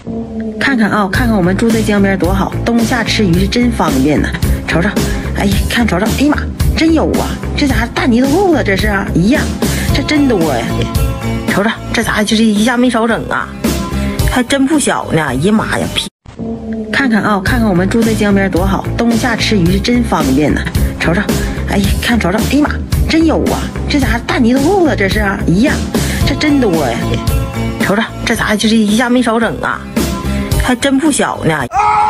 看看啊，看看我们住在江边多好，冬夏吃鱼是真方便呢。瞅瞅，哎，瞅瞅，哎呀妈，真有啊！这咋大泥头裤子？这是一样，这真多呀！瞅瞅，这咋就是一下没少整啊？还真不小呢！哎呀妈呀，看看啊，看看我们住在江边多好，冬夏吃鱼是真方便呢。瞅瞅，哎，瞅瞅，哎呀妈，真有啊！这咋大泥头裤子？这是一样，这真多呀！瞅瞅，这咋就是一下没少整啊？还真不小呢！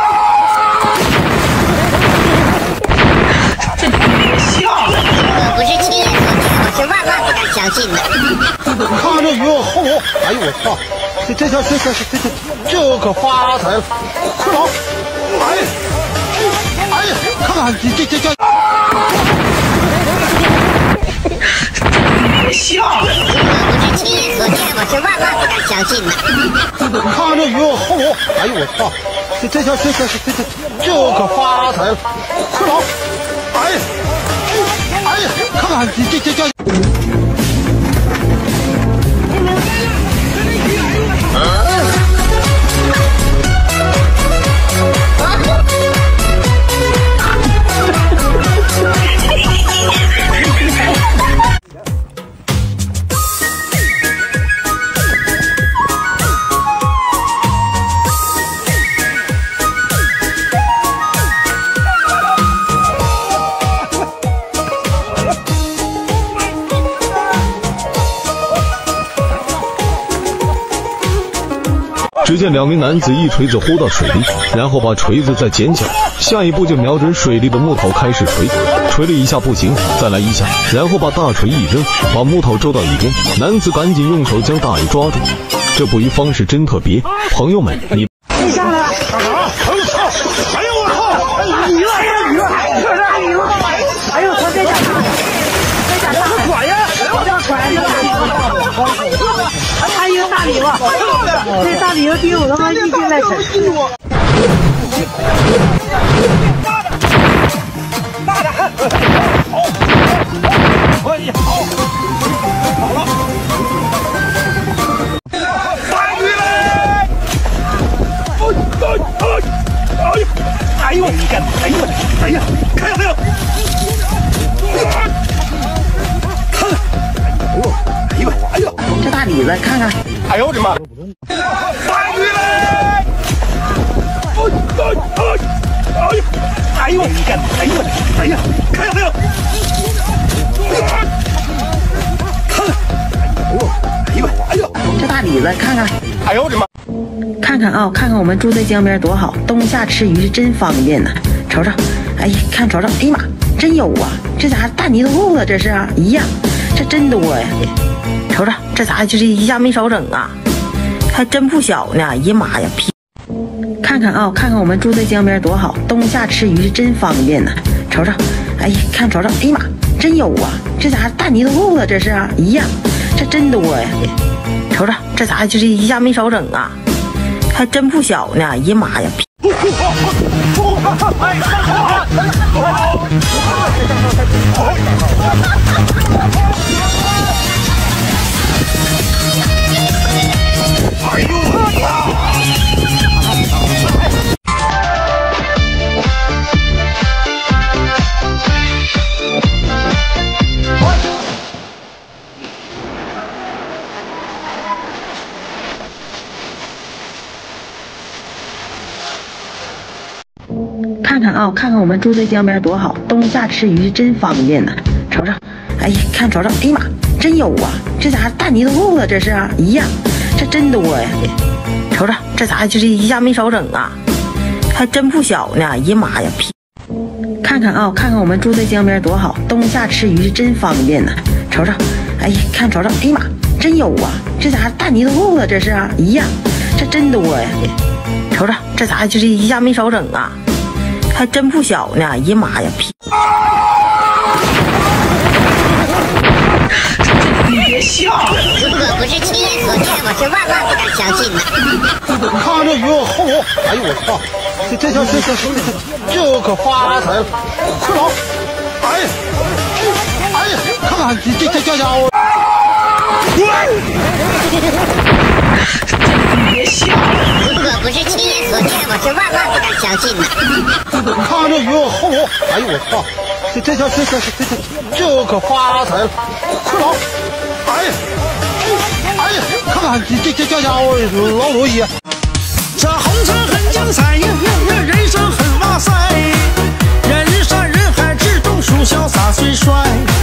这别笑了， 我不是亲眼所见，我是万万不敢相信的。 你看看这鱼后头，哎呦我操！这可发财了！快跑！哎呀，看看这。 别笑了， 我不是亲眼所见，我是万万不敢相信的。 你看看这鱼后头，哎呦我操！这可发财了！快跑！哎呀，看看这。 只见两名男子一锤子呼到水里，然后把锤子再捡起来，下一步就瞄准水里的木头开始锤了一下不行，再来一下，然后把大锤一扔，把木头周到一边。男子赶紧用手将大鱼抓住，这捕鱼方式真特别。朋友们，你下来了！干啥？哎呦我操！哎呦我操！鱼了！这大鱼了！哎呦，他这家管呀！我这管这大鱼了！还有大鲤了！这大鲤比我他妈一斤来沉。大的！好！哎呀，好！好了！大鱼嘞！哎呦！你干！哎呦！哎呀！看没有？看！哎呦！哎呦！ 这大鲤子，看看！ 哎呦我的妈！大鱼嘞！哎呦！你干！哎呦！哎呀！看没有？看！哎呦！哎呦！ 这大鲤子，看看！ 哎呦我的妈！ 看看啊，看看我们住在江边多好，冬夏吃鱼是真方便呢。瞅瞅，哎，瞅瞅，哎呀妈，真有啊！这咋大泥头裤子？这是一样，这真多呀！瞅瞅，这咋就是一下没少整啊？还真不小呢！哎呀妈呀，看看啊，看看我们住在江边多好，冬夏吃鱼是真方便呢。瞅瞅，哎，瞅瞅，哎呀妈，真有啊！这咋大泥头裤子？这是一样，这真多呀！瞅瞅，这咋就是一下没少整啊？还真不小呢！哎呀妈呀！ 哎呦我操！ 看看啊，看看我们住在江边多好，冬夏吃鱼是真方便呢。瞅瞅，哎，瞅瞅，哎呀妈，真有啊！这咋大泥头裤子？这是一样，这真多呀！瞅瞅，这咋就是一下没少整啊？还真不小呢！哎呀妈呀，看看啊，看看我们住在江边多好，冬夏吃鱼是真方便呢。瞅瞅，哎，瞅瞅，哎呀妈，真有啊！这咋大泥头裤子？这是一样，这真多呀！瞅瞅，这咋就是一下没少整啊？还真不小呢！哎呀妈呀， 你别笑了， 我不是亲眼所见，我是万万不敢相信的。 你看看这鱼后头，哎呦我操！这可发财了！快跑！哎呀，看看这家伙！ 你别笑了，我不是是万万不敢相信的。 你看看这鱼后头，哎呦我操！这可发财了，快跑！哎呀，看看这家伙老多鱼。 这红尘很精彩，人生很哇塞，人山人海之中，书潇洒虽帅。